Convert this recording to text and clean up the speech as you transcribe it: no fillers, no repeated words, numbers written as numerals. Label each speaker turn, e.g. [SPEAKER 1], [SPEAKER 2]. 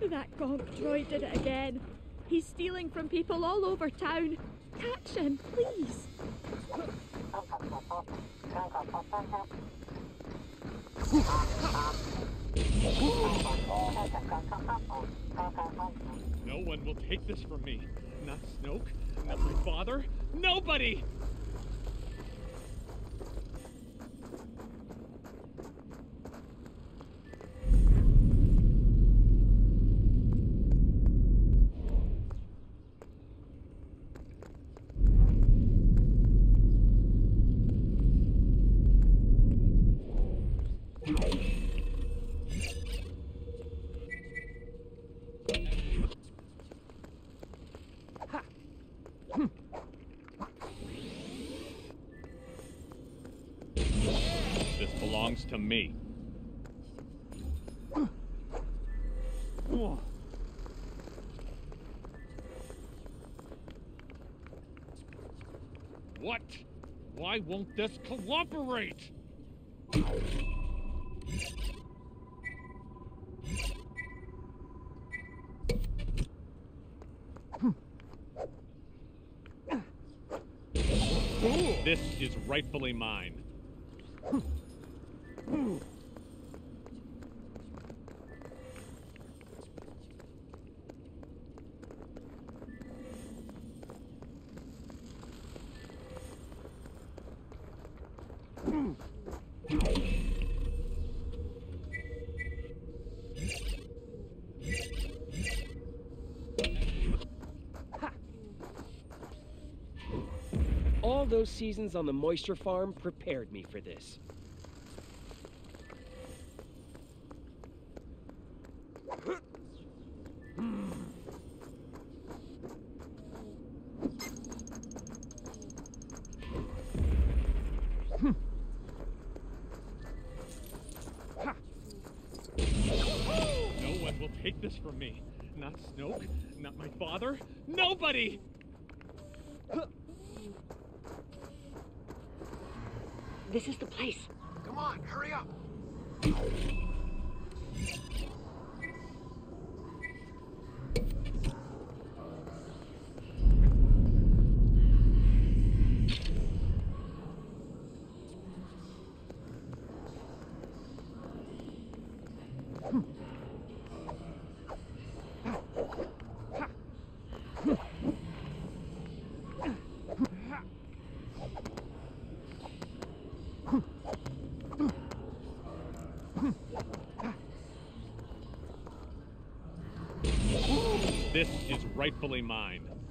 [SPEAKER 1] That gonk droid did it again. He's stealing from people all over town. Catch him, please.
[SPEAKER 2] No one will take this from me. Not Snoke, not my father, nobody! This belongs to me. What? Why won't this cooperate? This is rightfully mine.
[SPEAKER 3] All those seasons on the moisture farm prepared me for this.
[SPEAKER 2] No one will take this from me. Not Snoke, not my father, nobody!
[SPEAKER 4] This is the place.
[SPEAKER 5] Come on, hurry up.
[SPEAKER 2] This is rightfully mine.